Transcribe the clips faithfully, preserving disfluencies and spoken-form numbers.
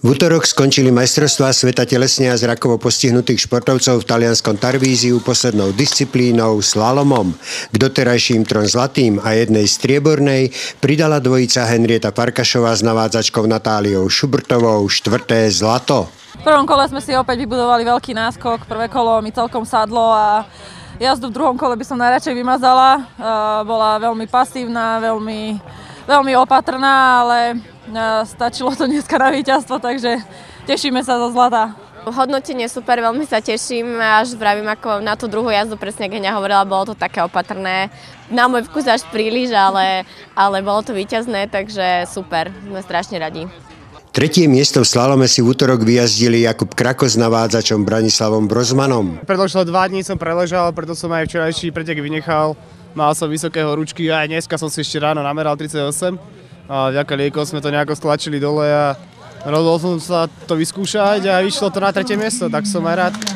V útorok skončili majstrovstvá sveta telesne a zrakovo postihnutých športovcov v talianskom Tarvíziu poslednou disciplínou slalomom. K doterajším trom zlatým a jednej striebornej pridala dvojica Henrieta Farkašová s navádzačkou Natáliou Šubrtovou štvrté zlato. V prvom kole sme si opäť vybudovali veľký náskok, prvé kolo mi celkom sadlo a jazdu v druhom kole by som najradšej vymazala. Bola veľmi pasívna, veľmi, veľmi opatrná, ale stačilo to dneska na víťazstvo, takže tešíme sa zo zlata. Hodnotenie super, veľmi sa teším, až vravím ako na tú druhú jazdu, presne ako Heňa hovorila, bolo to také opatrné. Na môj vkus až príliš, ale, ale bolo to víťazné, takže super, sme strašne radi. Tretie miesto v slalome si v útorok vyjazdili Jakub Krako s navádzačom Branislavom Brozmanom. Predložilo dva dní som preležal, preto som aj včerajší pretek vynechal. Mal som vysoké horúčky a aj dneska som si ešte ráno nameral tridsaťosem. A vďaka liekom sme to nejako stlačili dole a rozhodol som sa to vyskúšať a vyšlo to na tretie miesto, tak som aj rád.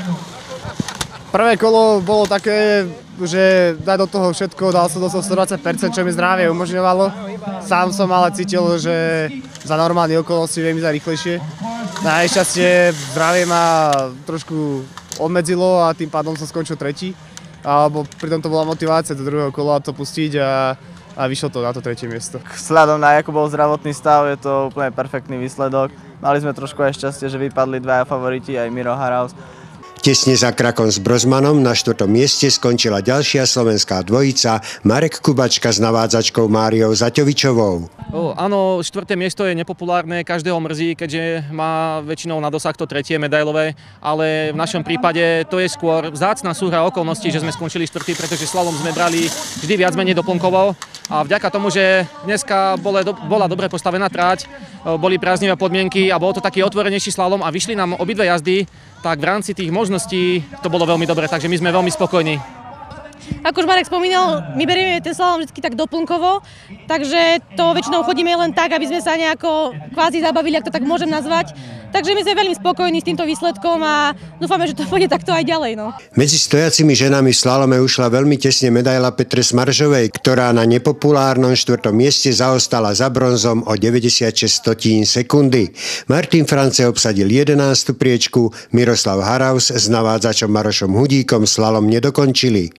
Prvé kolo bolo také, že dať do toho všetko, dal som do toho stodvadsať percent, čo mi zdravie umožňovalo. Sám som ale cítil, že za normálne okolnosti viem ísť rýchlejšie. Najšťastie zdravie ma trošku obmedzilo a tým pádom som skončil tretí. Alebo pritom to bola motivácia do druhého kola to pustiť a a vyšlo to na to tretie miesto. Vzhľadom na ako bol zdravotný stav, je to úplne perfektný výsledok. Mali sme trošku aj šťastie, že vypadli dvaja favoriti, aj Miro Haraus. Tesne za Krakom s Brozmanom na štvrtom mieste skončila ďalšia slovenská dvojica Marek Kubačka s navádzačkou Máriou Zaťovičovou. O, áno, štvrté miesto je nepopulárne, každého mrzí, keďže má väčšinou na dosah to tretie medailové, ale v našom prípade to je skôr vzácna súhra okolností, že sme skončili štvrtý, pretože slalom sme brali vždy viac menej doplnkovo a vďaka tomu, že dneska bola, bola dobre postavená tráť, boli prázdnivé podmienky a bol to taký otvorenejší slalom a vyšli nám obidve jazdy, tak v rámci tých možností to bolo veľmi dobre, takže my sme veľmi spokojní. Ako už Marek spomínal, my berieme ten slalom vždy tak doplnkovo, takže to väčšinou chodíme len tak, aby sme sa nejako kvázi zabavili, ak to tak môžem nazvať. Takže my sme veľmi spokojní s týmto výsledkom a dúfame, že to pôjde takto aj ďalej. No. Medzi stojacimi ženami v slalome ušla veľmi tesne medaila Petre Smaržovej, ktorá na nepopulárnom štvrtom mieste zaostala za bronzom o deväťdesiatšesť stotín sekundy. Martin France obsadil jedenástu priečku, Miroslav Haraus s navádzačom Marošom Hudíkom slalom nedokončili.